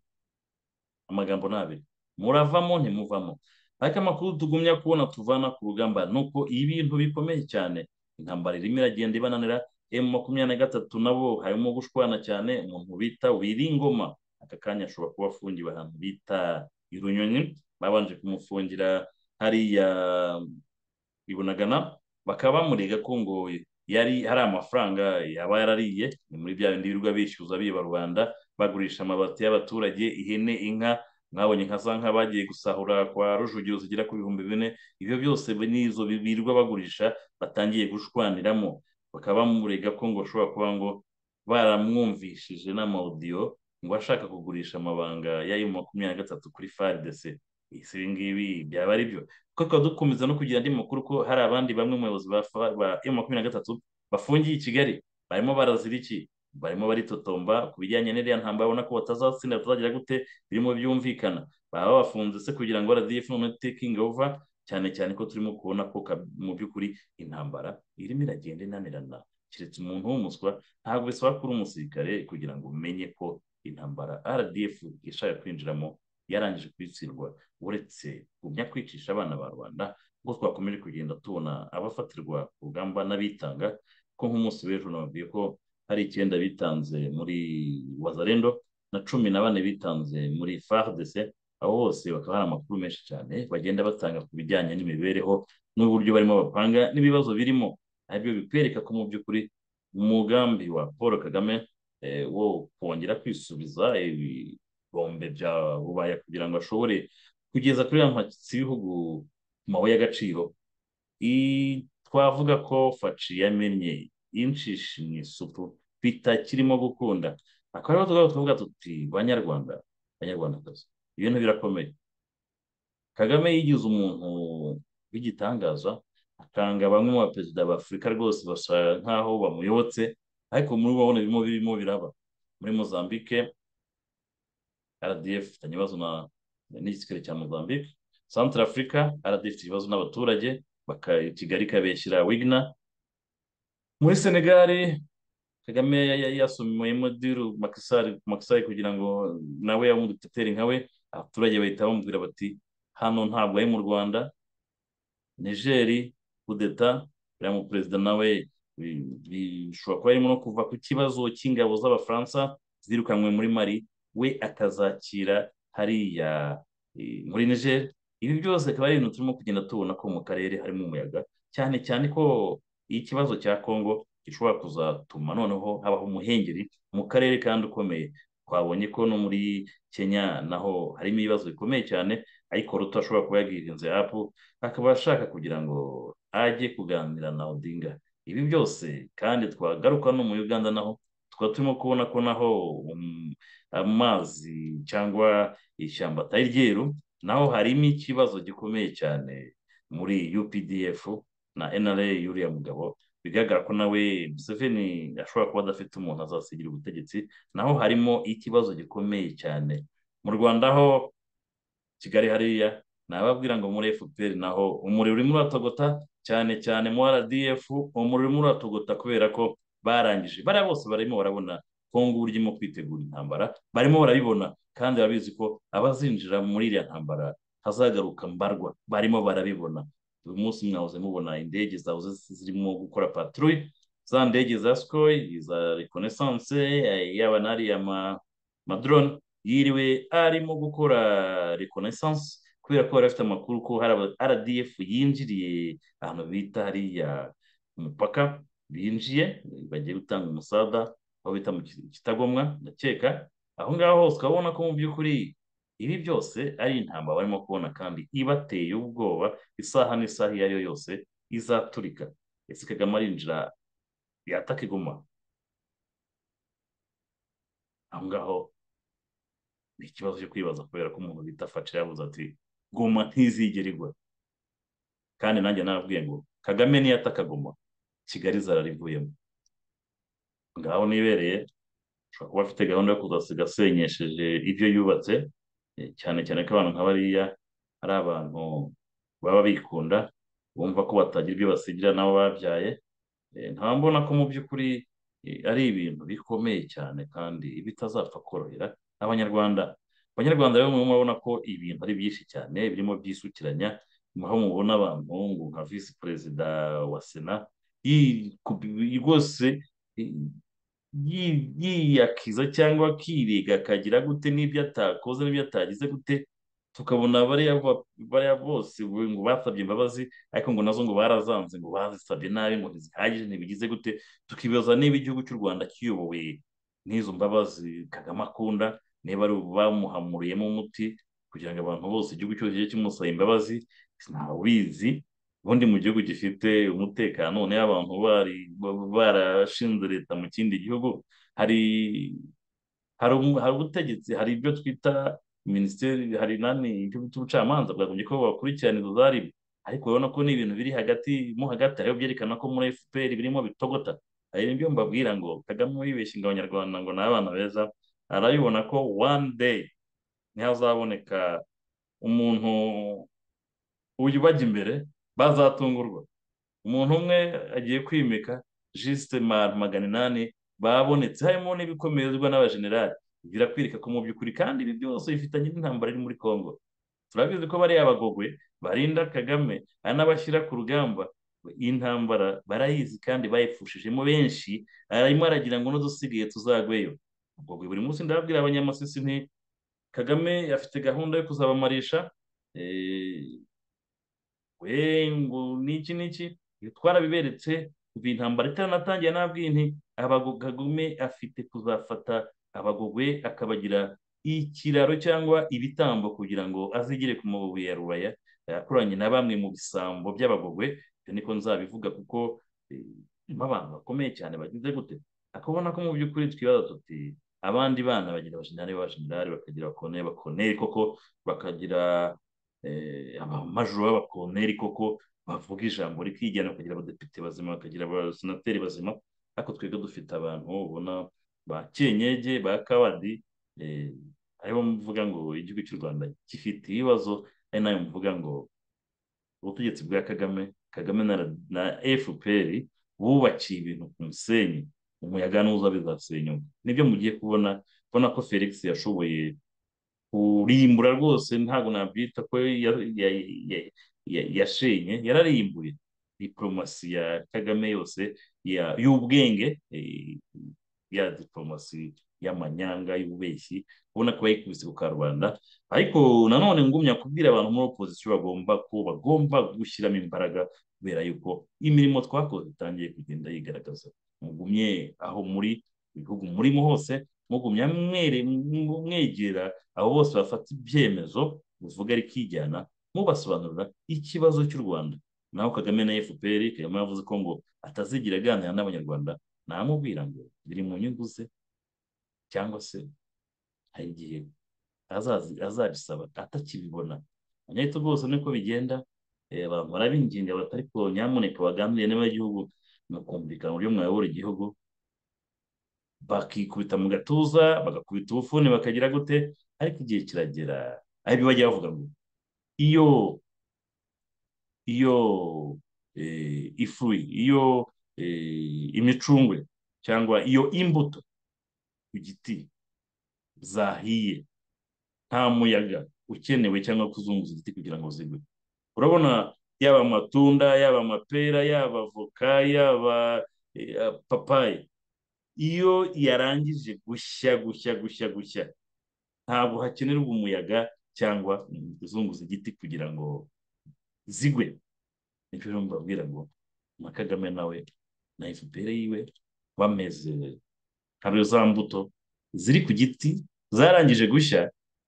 Amagambo ni abiri, muravamo ntimuvamo. Ariko amakuru tugumya kubona tuvana ku rugamba ni uko ibintu bikomeye cyane, intambara irimo iragenda ibananira. M makumyabiri na gatatu nabo harimo gushwana cyane, umuntu bita Wiringoma aka kanya ashobora kuba afungiwe ahantu bita i Runyonyi, babanje kumufungira hariya i Bunagana, bakaba bamurega ko ngo yari hari amafaranga yaba yarariye. Ni muri bya bindi birirwa bishyuza biba rubanda, bagurisha amabati y'abaturage, ihene, inka. Mwabonye nka za nka bagiye gusahura kwa Rujugiro zigera ku bihumbi bine. Ibyo byose n'izo birirwa bagurisha batangiye gushwaniramo, bakaba bamurega ko ngo bashobora kuba ngo baramwumvishije n'amawudiyo ngo ashaka kugurisha amabanga ya M makumyabiri na gatatu kuri FARDC. Ese ibi ngibi byaba ari byo? Kuko tukaba dukomeza no kugira andi makuru ko hari abandi bamwe mu bayobozi ba Fa- ba M makumyabiri na gatatu bafungiye i Kigali, barimo barazira iki? Barimo baritotomba ku bijyanye n'iriya ntambara, babona ko batazatsinda, batazagira gute, birimo byumvikana. Baba bafunze se kugira ngo R D F none taking over, cyane cyane ko turimo kubona ko ka- mu by'ukuri intambara irimo iragenda inanirana. Keretse umuntu w'umuswa, ntabwo bisaba kuba uri umusirikare kugira ngo umenye ko intambara R D F ishaka kwinjiramo yarangije kwitsindwa, uretse kugumya kwicisha abana ba rubanda. Ubwo twakomeje kugenda tubona abafatirwa ku rugamba n'abitanga, ko nk'umunsi w'ejo nababwiye ko hari icyenda bitanze muri Wazalendo na cumi na bane bitanze muri FARDC. Aho hose bakaba hari amakuru menshi cyane bagenda batanga ku bijyanye n'imibereho n'uburyo barimo bapanga n'ibibazo birimo. Aribyo bikwereka ko mu by'ukuri umugambi wa Paul Kagame eh, wo kongera kwisubiza ibombe bya Rubaya kugira ngo ashobore kugeza kuri ya mpatsi y'ibihugu ku mabuye y'agaciro. I- twavuga ko Faci yamennye inshishi mu isupu bitakirimo gukunda. Akaba ariho tuvuga tuvuga tuti banyarwanda banyarwandakazi, ibintu birakomeye. Kagame yigize umuntu w'igitangaza, akanga bamwe mu baperezida ba Afurika rwose basa nkaho bamuyobotse, ariko muri babona birimo birimo biraba muri Mozambique. R D F ifitanye ibibazo na n'igisirikare cya Mozambique. Centre Africa R D F ifite ibibazo n'abaturage, baka Kigali ikabeshyira Wigna. Muri Senegal Kagame ya- ya- yasomeyemo diru Macky Sall kugira ngo nawe yamuduteteri nkawe. Abaturage bahita bamubwira bati hano ntabwo ari mu Rwanda. Nigeri kudeta uriya mu perezida nawe bi- bishobora kuba arimo no kuva ku kibazo cy'ingabo z'Abafaransa zirukanwe muri Mali, we akazakira hariya eh, muri Niger. Ibi byose akaba ari ibintu turimo kugenda tubona ko mu karere harimo umuyaga, cyane cyane ko ikibazo cya Congo gishobora kuzatuma noneho habaho umuhengeri mu karere kandi ukomeye. Twabonye ko no muri Kenya naho harimo ibibazo bikomeye cyane, ariko Ruto ashobora kuba yagirinze hapo, akaba ashaka kugira ngo ajye kuganira na Odinga. Ibi byose kandi twagaruka no mu Uganda naho tukaba turimo kubona ko naho um, amazi cyangwa ishyamba atari ryeru, naho harimo ikibazo gikomeye cyane muri U P D F na N R A y'uriya mugabo. Bigaragara ko nawe Museveni ashobora kuba adafite umuntu azasigira ubutegetsi, naho harimo ikibazo gikomeye cyane. Mu Rwanda ho Kigali hariya nababwira ngo muri F P R naho umuriro urimo uratogota, cyane cyane mu R D F umuriro urimo uratogota, kubera ko barangije bariya bose barimo barabona Kongo uburyo irimo kwitegura intambara, barimo barabibona. kandi barabizi ko abazinjira muri iriya ntambara hazagaruka mbarwa barimo barabibona. uyu munsi mwahoze mubona indege zahoze zirimo gukora patrouille, za ndege za Sukhoi, za reconnaissance, yaba n'ariya ma madrone yiriwe arimo gukora reconnaissance, kubera ko bari bafite amakuru ko hari aba R D F yinjiriye ahantu bita hariya ku mupaka, binjiye bagiye gutanga umusada aho bita mu Ki- Kitagomwa ndakeka. Aho ngaho hose ukabona ko mu by'ukuri ibi byose ari intambara barimo kubona kandi ibateye ubwoba, isaha n'isaha iyo ari yo yose izaturika. Ese Kagame arinjira yataka iguma? Aho ngaho ni ikibazo cyo kwibaza, kubera ko umuntu bita Faci yavuze ati guma ntizigera igwa. Kandi nanjye narabwiye ngo Kagame niyataka Guma, Kigali zararivuyemo. Ngaho nibereye ashobora kuba afite gahunda yo kuzasiga asenyesheje ibyo yubatse, eh, cyane cyane ko abantu nka bariya ari abantu baba bikunda, bumva ko batagira ibyo basigira n'abo babyaye. Eh, nkaba mbona ko mu by'ukuri eh, ari ibintu bikomeye cyane kandi bitazapfa korohera abanyarwanda. Abanyarwanda rero murimo murabona ko ibintu ari byinshi cyane birimo byisukiranya, aho mubona abantu ngo nka visi perezida wa sena yi- ku- rwose eh, yi- yiyakiza cyangwa akiriga akagira gute n'ibyo atakoze n'ibyo atagize gute, tukabona bariya ba- bariya bose we ngo basabye imbabazi, ariko ngo nazo ngo barazanze, ngo bazisabye nabi, ngo ntizihagije, ntibigize gute. Tukibaza niba igihugu cy'u Rwanda kiyobowe n'izo mbabazi Kagame akunda, niba ari bamuhamuriyemo umuti kugira ngo abantu bose igihugu cyose kijye kimusaba imbabazi, ntawe ubizi. Ubundi mu gihugu gifite umutekano, noneho abantu bari ba- barashinze leta mu kindi gihugu, hari hari umu- hari ubutegetsi, hari ibyo twita minisiteri, hari nani ibyo bita ubucamanza, bwagombye ko bakurikirana izo zaribu. Ariko urabona ko ni ibintu biri hagati mo hagati, ariyo byerekana ko muri F P R birimo bitogota. Hari ibyo mbabwira ngo Kagame wibeshye ngo abanyarwanda ngo ni abana beza, arabibona ko one day ntihazaboneka umuntu uyu bajya imbere bazatungurwa. Umuntu umwe agiye kwimika jisite magana inani babonetse, harimo n'ibikomerezwa n'abajenerali, birakwereka ko mu by'ukuri kandi ibi byose bifitanye n'intambara iri muri Congo. Turabizi ko bariya abagogwe barinda Kagame ari n'abashyira ku rugamba, iyi ntambara barayizi kandi bayipfushijemo benshi, arimo aragira ngo n'udusigaye tuzagweyo. Abagogwe buri munsi ndababwira abanyamasisi nti Kagame afite gahunda yo kuzabamarisha, eh, we ngo niki niki, twarabiberetse kuva intambara itanatangiye. Nabwiye nti Abago- Kagame afite kuzafata abagogwe akabagira ikiraro cyangwa ibitambo kugira ngo azigire ku mabuye ya rubaya, akoranye na bamwe mu bisambo by'abagogwe. Ibyo niko nzabivuga kuko eh, harimo abantu bakomeye cyane bagize gute, akabona ko mu by'ukuri twibaza tuti abandi bana bagira abajenerali b'abajenerali, bakagira abakoloneli b'abakoloneli koko, bakagira eh, abamajoro b'abakoloneli koko bavuga ijambo rikijyana, bakagira abadepite bazima, bakagira abasenateri bazima. Ariko twebwe dufite abantu ubona ba Kenyege, ba Kabadi, eh, aribo mvuga ngo igihugu cy'u Rwanda gifite ibibazo, ari nayo mvuga ngo ubutegetsi bwa Kagame, Kagame na, na F P R bubakiye ibintu ku musenyi, umuyaga nuza bizasenyuka. Nibyo mugiye kubona, kubona ko Felix yashoboye kurimbura rwose, ntabwo nabyita ko ya- ya- ya- ya- yashenye, yararimbuye. Diplomasi ya Kagame yose ya- y'ubwenge, eh, ya diplomasi y'amanyanga y'ububeshyi, ubona ko yayikubise ku karubanda. Ariko nanone ngumya kubwira abantu muri opozisiyo bagomba ko bagomba gushyiramo imbaraga, kubera yuko imirimo twakoze itangiye kugenda yigaragaza. Mugumye aho muri ibihugu murimo hose, mugumya mwere mwegera abo bose bafata ibyemezo bivuga rikijyana, mubasobanurira ikibazo cy'u Rwanda. Naho Kagame na F P R, Kagame yavuze ko ngo atazigira aganira n'abanyarwanda, namubwira ngo biri mu nyungu ze, cyangwa se hari igihe azazi- azabisaba atakibibona. Anyahita rwose niko bigenda. Eh, abantu barabinginga bati ariko nyamuneka baganire n'abanyagihugu, mukumvikana uburyo mwayobora igihugu, bakikubita mu gatuza bagakubita ubufuni bakagira gute. Ariko igihe kiragera, aribyo bajya bavuga ngo iyo iyo eh, ifu, iyo eh, imicungwe cyangwa iyo imbuto ku giti zahiye nta muyaga ukenewe cyangwa kuzunguza igiti kugira ngo zigwe. Urabona, yaba amatunda, yaba amapera, yaba avoka, yaba eh, papayi, iyo yarangije gushya gushya gushya gushya, ntabwo hakenerwa umuyaga cyangwa kuzunguza igiti kugira ngo zigwe. Nicyo rero mbabwira ngo na Kagame nawe na F P R yiwe bameze nka za mbuto ziri ku giti zarangije gushya,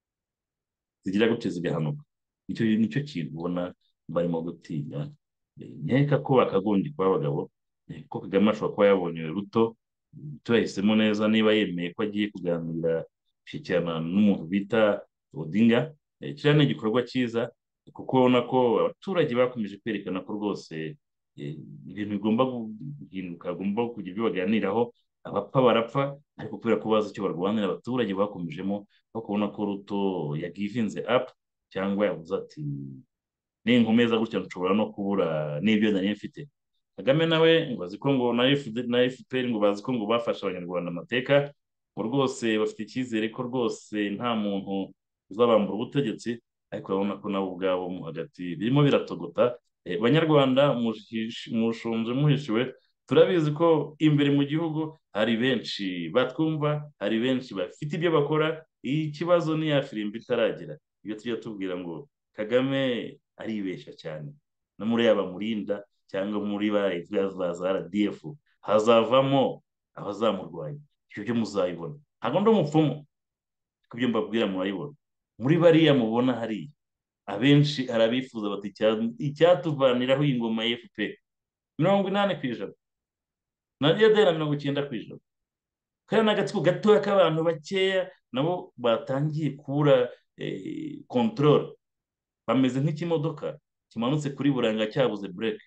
zigira gutya zigahanuka. Nicyo nicyo kintu ubona barimo gutinya. Eh, nkeka ko bakagombye kuba abagabo, eh, ko Kagame ashobora kuba yabonye ruto, tuyahisemo neza niba yemeye ko agiye kuganira gushyikirana n'umuntu bita Odinga. Eh, kiriya ni igikorwa cyiza kuko ubona ko abaturage bakomeje kwerekana ko rwose eh, ibintu bigomba guhinduka, bagomba kugira ibyo baganiraho. Abapfa barapfa, ariko kubera ko bazi icyo barwanira, abaturage bakomejemo aho kubona ko Ruto yagivinze up cyangwa yavuze ati ninkomeza gutya nshobora no kubura n'ibyo nari mfite. Kagame nawe ngo azi ko ngo na F D na F P R ngo bazi ko ngo bafashe abanyarwanda amateka, ngo rwose bafite icyizere ko rwose nta muntu uzabambura ubutegetsi, ariko urabona ko nabo ubwabo mo hagati birimo biratogota. Eh, banyarwanda muhish- mushonje muhishiwe, turabizi ko imbere mu gihugu hari benshi batwumva, hari benshi bafite ibyo bakora, ikibazo ni ya firimbi itaragera. Iyo tujya tubwira ngo Kagame aribeshya cyane, no muri yaba murinda cyangwa muri ba za za R D F hazavamo abazamurwanya. Ibyo byo muzabibona, ntabwo ndi umupfumu, ariko ibyo mbabwira murabibona. Muri bariya mubona hariya, abenshi arabifuza bati "Icya- icyatuvaniraho iyi ngoma ya F P R mirongo inani ku ijana na diyaderi na mirongo icyenda ku ijana, kandi n'agatsiko gatoya k'abantu bakeya nabo batangiye kubura kontorore, bameze nk'ikimodoka kimanutse kuri buranga cyabuze bureke.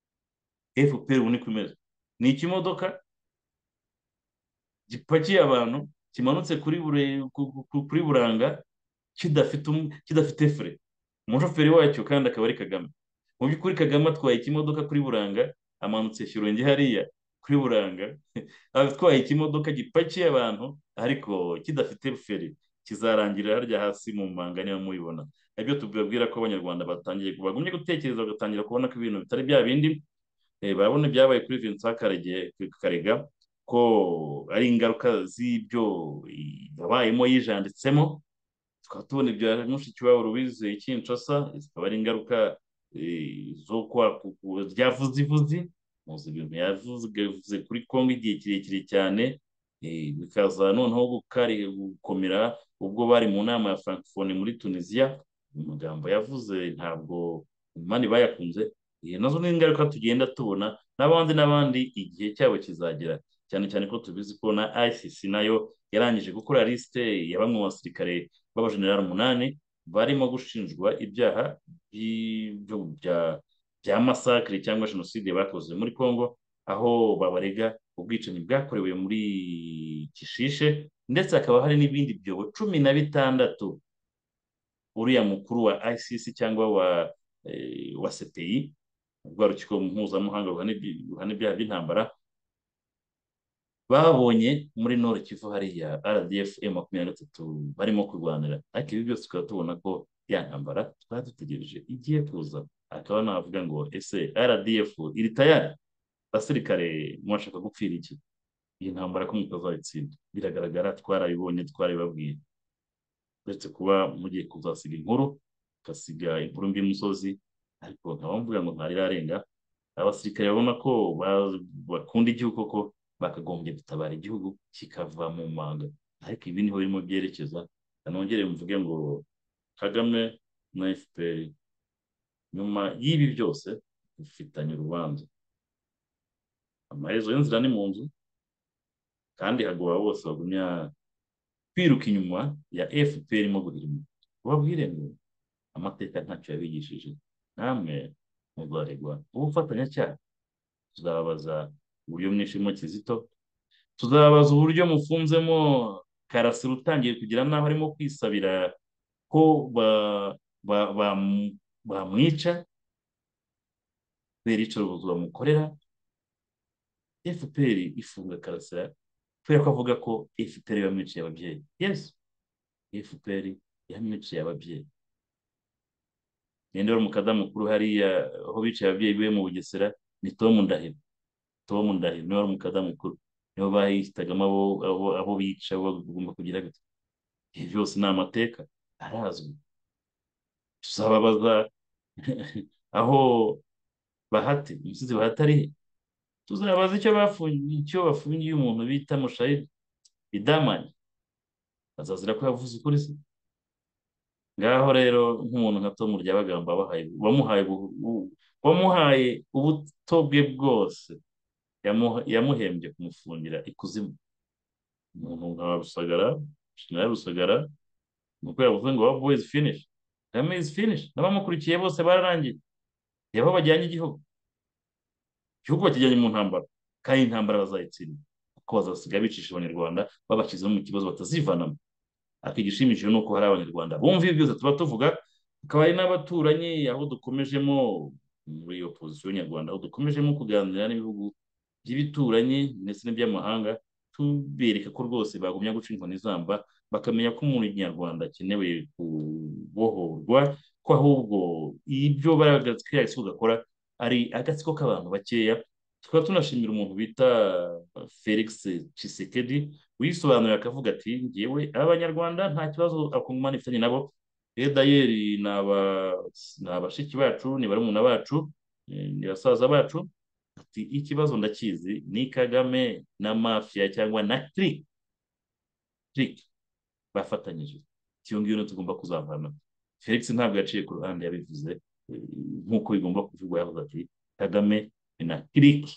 F P R ubu niko imeze, ni ikimodoka gipakiye abantu kimanutse kuri bure, ku- ku- kuri buranga kidafite um- kidafite fure, umushoferi wacyo kandi akaba ari Kagame. Mu by'ukuri Kagame atwaye ikimodoka kuri buranga, amanutse Shyorongi hariya kuri buranga atwaye ikimodoka gipakiye abantu ariko kidafite feri, kizarangirira harya hasi mu manga niba mubibona. Ibyo tubabwira ko abanyarwanda batangiye bagumye gutekereza, bagatangira kubona ko ibintu bitari bya bindi. Eh, barabona ibyabaye kuri Vincent Karege Karega ko ari ingaruka z'ibyo yabayemo yijanditsemo. Tukaba tubona ibya mushiki wabo Louise Kinshasa, zikaba ari ingaruka eh, zo kwa ku- ku- rya vuzivuzi. Muzi ibintu yavuze yavuze kuri Kongo igihe kirekire cyane, eh, bikaza noneho gukari gukomera ubwo bari mu nama ya Francophonie muri Tunisia. Amagambo yavuze ntabwo mani bayakunze. Eh, nazo ni ingaruka tugenda tubona n'abandi n'abandi igihe cyabo kizagera, cyane cyane ko tubizi ko na I C C nayo yarangije gukora liste ya bamwe mu basirikare b'abajenerali umunani barimo gushinjwa ibyaha by- byo- bya bya masakire cyangwa jenoside bakoze muri Congo, aho babarega ubwicanyi bwakorewe muri Kishishe, ndetse hakaba hari n'ibindi byobo cumi na bitandatu uriya mukuru wa I C C cyangwa wa eh, wa C P I, rwa rukiko mpuzamahanga ruhana ibyi- ruhana ibyaha by'intambara, babonye muri Nord Kivu hariya R D F M makumyabiri na gatatu barimo kurwanira. Ariko ibi byose tukaba tubona ko ya ntambara twari dutegereje igiye kuza. Akaba navuga ngo ese R D F iri tayari? Basirikare mwashaka gupfira iki? Iyi ntambara ko mutazayitsinda biragaragara, twarabibonye twarabibabwiye. Uretse kuba mugiye kuzasiga inkuru, ukasiga inkuru mbi musozi, ariko nkaba mvuga ngo ntarirarenga. Abasirikare babona ko ba- bakunda igihugu koko bakagombye gutabara igihugu kikava mu manga, ariko ibi niho birimo byerekeza. Nongere mvuge ngo Kagame na F P R nyuma y'ibi byose bifitanye urubanza. Amaherezo y'inzira ni mu nzu, kandi hagoba bose bagumya kwiruka inyuma ya F P R irimo guhirima. Ubabwire ngo amateka ntacyo yabigishije, namwe muzaregwa ubufatanyacyaha. Tuzababaza uburyo mwishimo Kizito, tuzababaza uburyo mufunzemo Karasira utangiye kugira n'aho arimo kwisabira ko ba- ba- bam- bamwica kubera iyicarubozo bamukorera. F P R ifunga Karasira kubera ko avuga ko F P R yamwiciye ababyeyi. Yes, F P R yamwiciye ababyeyi. Ninde wari umukada mukuru hariya aho biciye ababyeyi be mu Bugesera? Ni Tom Ndahiro. Tom Ndahiro niwe wari umukada mukuru, nibo bahitagamo abo abo abo bica, abo bagomba kugira gute. Ibi byose ni amateka arazwi. Tuzababaza aho Bahati, umusizi Bahati ari he? Tuzabaza icyo bafungiye, icyo bafungiye umuntu bita Mushayidi Idamani, azazira ko yavuze ukuri se? Ngaho rero nk'umuntu nka Tom Ryabagamba wabahaye wamuhaye ubu- ubu- wamuhaye ubuto bwe bwose, yamuha- yamuhembye kumufungira ikuzimu. Umuntu nka Rusagara, Jenerali Rusagara, nuko yavuze ngo our boy is finished, Kagame is finished, n'abamukurikiye bose bararangiye. Reba aho bajyanye igihugu, igihugu bakijyanye mu ntambara, kandi intambara bazayitsinda kuko bazasiga bicisha abanyarwanda babashyizemo mu kibazo batazivanamo. Ariko igishimishije ni uko hari abanyarwanda bumva ibi byose tuba tuvuga, hakaba hari n'abaturanyi aho dukomejemo muri opozisiyo nyarwanda, aho dukomejemo kuganira n'ibihugu by'ibituranyi ndetse n'iby'amahanga, tubereka ko rwose bagumya guca inkoni zamba, bakamenya ko umuntu nyarwanda akenewe kubohorwa, ko ahubwo ibyo baragatsi gakora ari agatsiko k'abantu bakeya. Tukaba tunashimira umuntu bita Felix Tshisekedi wisobanuye akavuga ati ngewe abanyarwanda nta kibazo akongomani ifitanye nabo, edayeri ni aba- ni abashiki bacu, ni barumuna bacu, eh, ni basaza bacu. Ati ikibazo ndakizi ni Kagame na mafia cyangwa na clique clique bafatanyije, iyo ngiyo niyo tugomba kuzavana. Felix ntabwo yaciye ku ruhande, yabivuze eh, nk'uko bigomba kuvugwa, yavuze ati Kagame ni na clique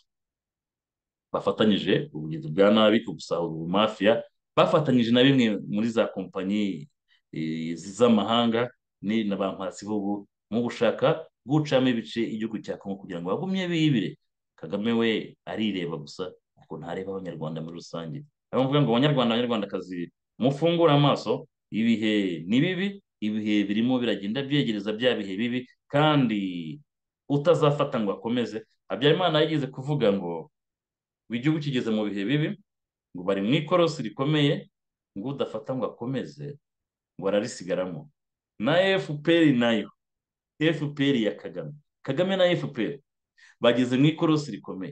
bafatanyije ubugizi bwa nabi, ubusahura, ubumafiya, bafatanyije na bimwe muri za kompanyi eh, z'amahanga ni na ba mpasibugu mu gushaka gucamo ibice igihugu cya Kongo kugira ngo bagumye bibire. Kagame we arireba gusa ariko ntareba abanyarwanda muri rusange. Aho mvuga ngo abanyarwanda, abanyarwandakazi, mufungure amaso, ibihe ni bibi, ibihe birimo biragenda byegereza bya bihe bibi, kandi utazafata ngo akomeze. Habyarimana yigeze kuvuga ngo igihugu kigeze mu bihe bibi, ngo bari mu ikorosi rikomeye, ngo udafata ngo akomeze ngo ararisigaramo. Na F P R nayo, F P R ya Kagame, Kagame na F P R bageze mu ikorosi rikomeye,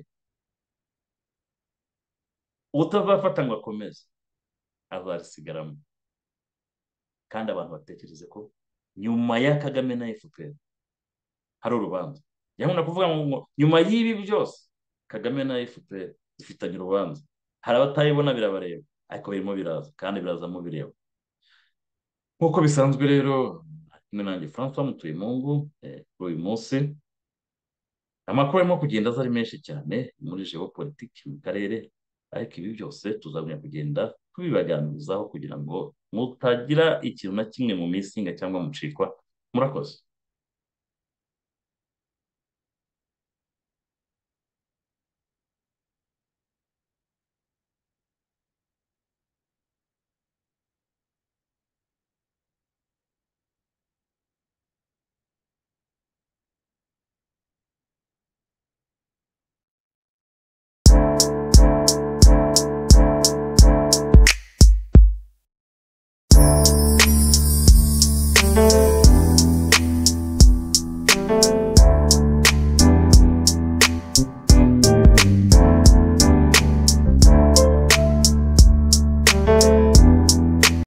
utazafata ngo akomeze azarisigaramo. Kandi abantu batekereze ko nyuma ya Kagame na F P R hari urubanza. Yabona kuvuga ngo nyuma y'ibi byose Kagame na F P R zifitanye urubanza, hari abatayibona birabareba, ariko birimo biraza kandi birazamo bireba. Nk'uko bisanzwe rero, kumwe nanjye Francois Mutuyemungu, eh, kuri uyu munsi amakuru arimo kugenda aza ari menshi cyane muri geopolitiki mu karere, ariko ibi byose tuzagumya kugenda tubibaganirizaho kugira ngo mutagira ikintu na kimwe mu misinga cyangwa mucikwa. Murakoze.